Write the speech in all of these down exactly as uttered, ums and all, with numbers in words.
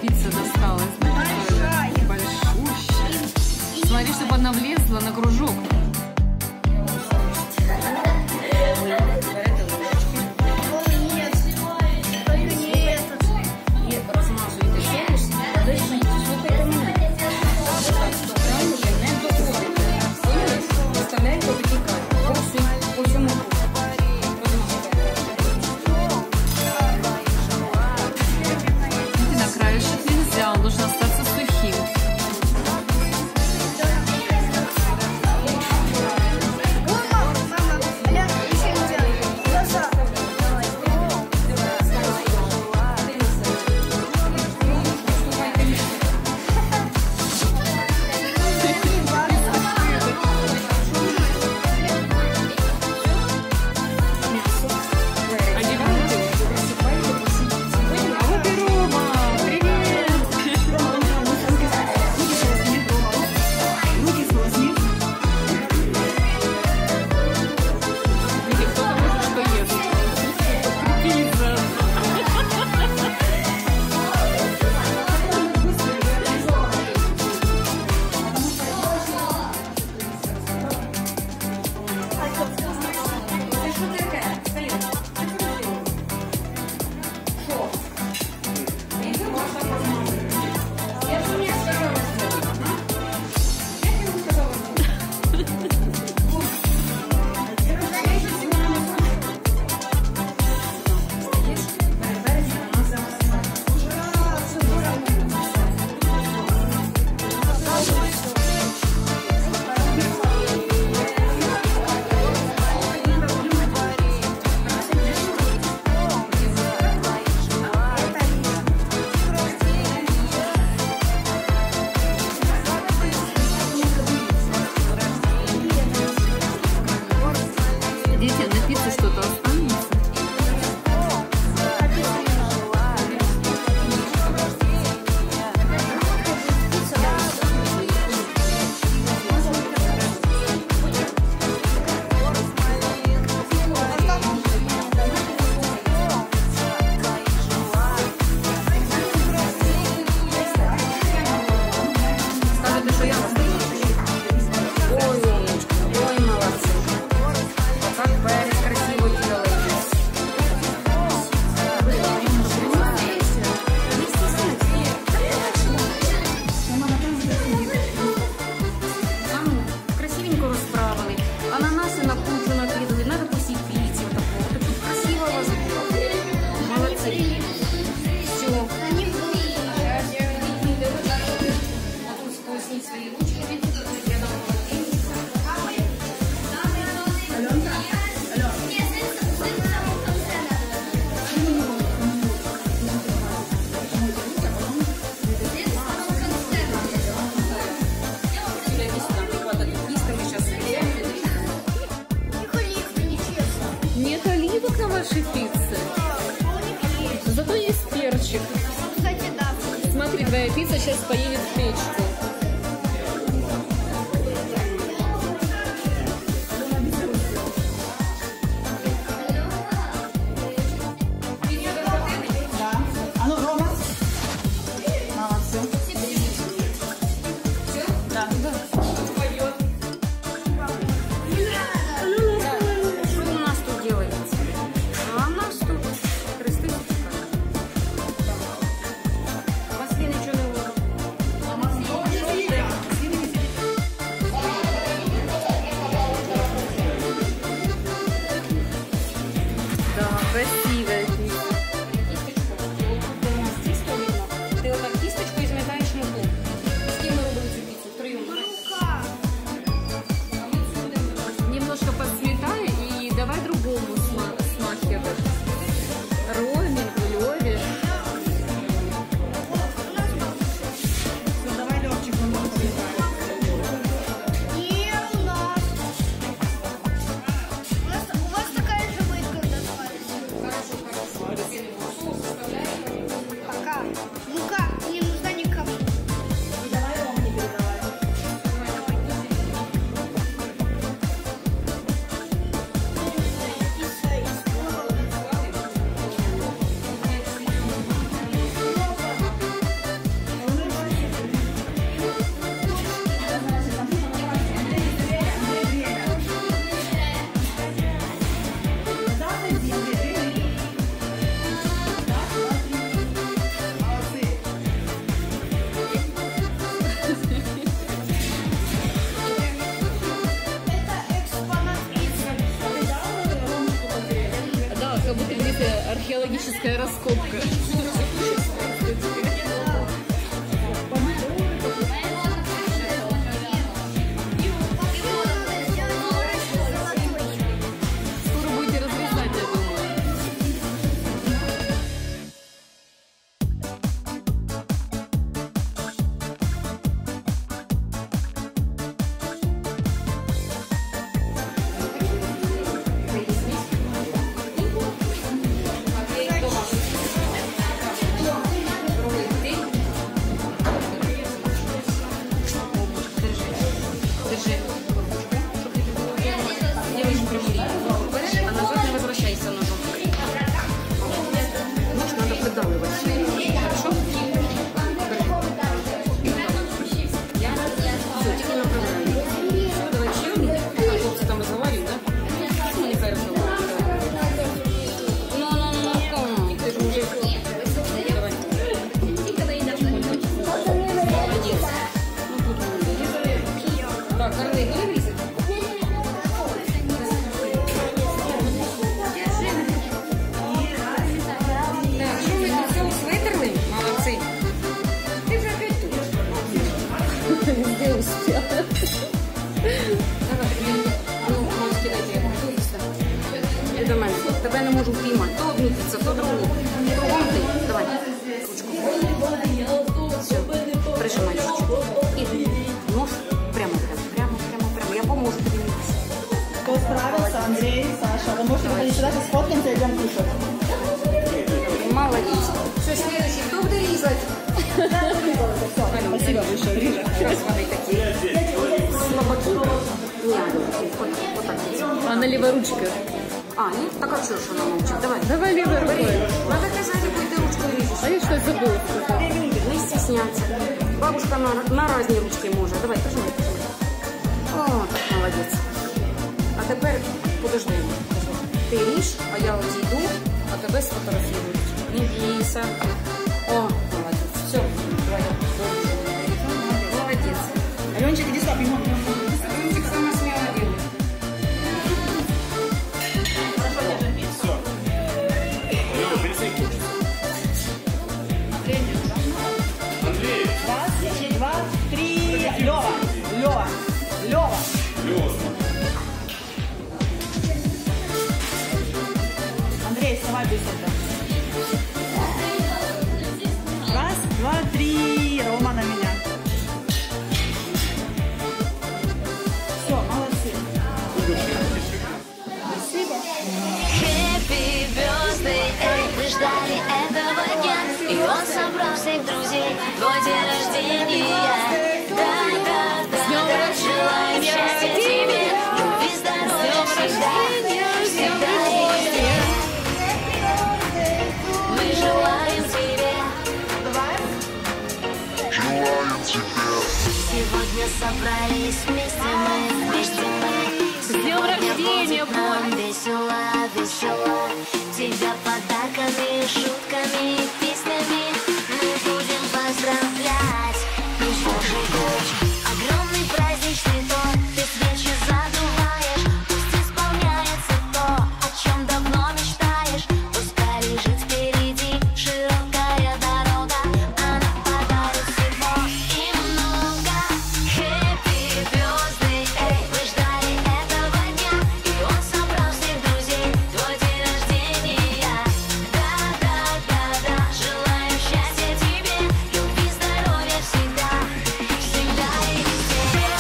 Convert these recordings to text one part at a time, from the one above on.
пицца досталась. Большая. Большущая. Смотри, чтобы она влезла на кружок. Пиццы. Зато есть перчик. Кстати, да. Смотри, твоя пицца сейчас поедет в печку. Маслины что-то. эстетская раскопка. Тебе не можу впіймати. То одну піцу, то другу. Кругом ти. Давай. Ручку. Все. Прижимай чуть-чуть. І нож прямо, прямо, прямо, прямо, прямо. Я поможу тобі митися. Кто справился? Андрей, Саша. Вы можете выходить сюда, сфоткаемся и идем кушать. Молодец. Все, следующий. Кто будет резать? Спасибо большое, Рижа. Раз вони такі. Слабаки. Ні, вот так. Она леворучка. А, нет? Так а что ж она молчит? Давай. Давай левой рукой. Надо казать, какой ты ручкой режешь. А я что забыла сказать? Не стесняться. Бабушка на, на разные ручки может. Давай, пожалуй. О, так молодец. А тепер подожди. Ти ріж, а я одійду, а тебе сфотографірують. Не бійся. О, молодец. Все, давай. Молодец. Аленчик, иди сюда, бегом. Аленчик сама смело делает. Раз, два, три. Лёва, Лёва, Лёва. Андрей, вставай быстренько. Раз, два, три. Рома на меня. Все, молодцы. Спасибо. Happy birthday, эй, вы ждали этого дня, и он собрал всех друзей, твой день рождения. Да, да, да, да, желаем счастья тебе, любви, здоровья всегда, всегда и везде. Мы желаем тебе. Сегодня собрались вместе мы, вместе мы. С днем рождения, Бон! Весело, весело, тебя подарками, шутками, песнями мы будем поздравлять. Пусть Божий год, огромный праздничный торт, ты свечи задуваешь, пусть исполняется то, о чем давно мечтаешь. Пускай лежит впереди широкая дорога, она подарит всего и много. Happy birthday, эй, вы ждали этого дня, и он собрал всех друзей, твой день рождения. Да, да, да, да, желаем счастья тебе, любви, здоровья всегда, всегда и везде.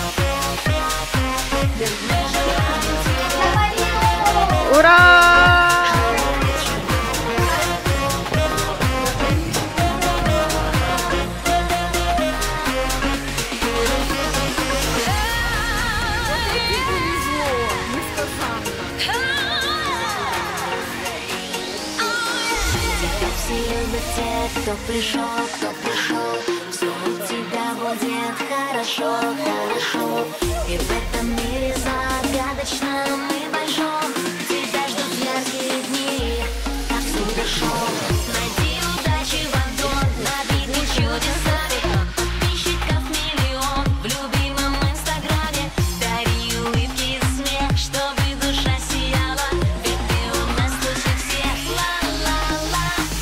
Мы желаем тебе. Ура! Тебя все любят те, кто пришел, кто пришел. Все у тебя будет хорошо, хорошо. И в этом мире загадочном и большом тебя ждут яркие дни, так всюду шел. Найди удачи в одном, набитый чудесами. Подписчиков миллион в любимом инстаграме. Дари улыбки и смех, чтобы душа сияла. Ведь ты у нас лучше всех. Ла-ла-ла.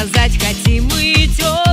сказать хотим мы тёплым.